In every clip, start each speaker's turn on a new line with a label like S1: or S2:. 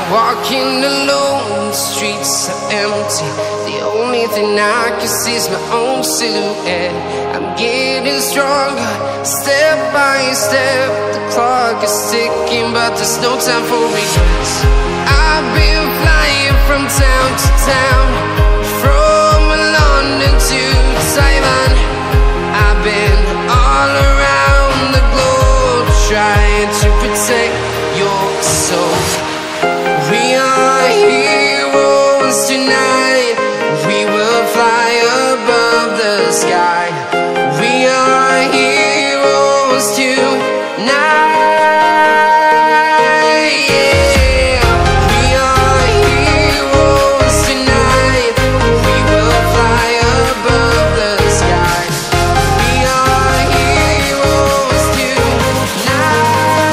S1: Walking alone, the streets are empty. The only thing I can see is my own silhouette. I'm getting stronger, step by step. The clock is ticking, but there's no time for regrets. I've been flying from town to town, from London to Taiwan. I've been all around the globe, trying to protect your soul. We are heroes tonight. We will fly above the sky. We are heroes tonight. Yeah. We are heroes tonight. We will fly above the sky. We are heroes tonight.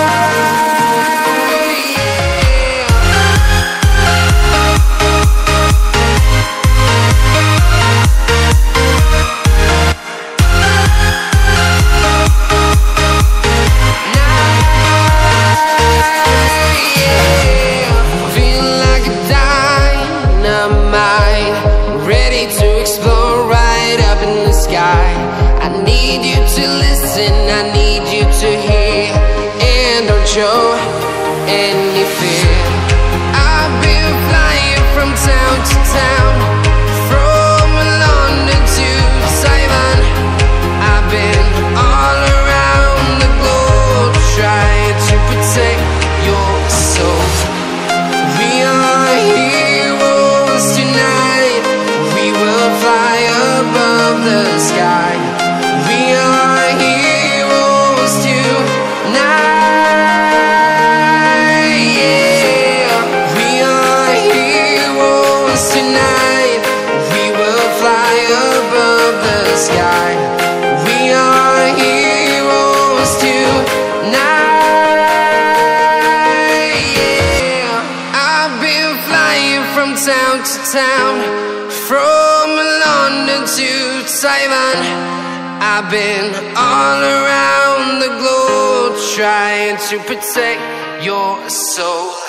S1: I need you to listen, I need you to hear, and don't show any fear. I've been flying from town to town, from London to Taiwan. I've been all around the globe, trying to protect your soul. We are heroes tonight. We will fly above the sky. We are heroes tonight. Yeah. We are heroes tonight. We will fly above the sky. We are heroes tonight. Yeah. I've been flying from town to town, from London to Taiwan. I've been all around the globe, trying to protect your soul.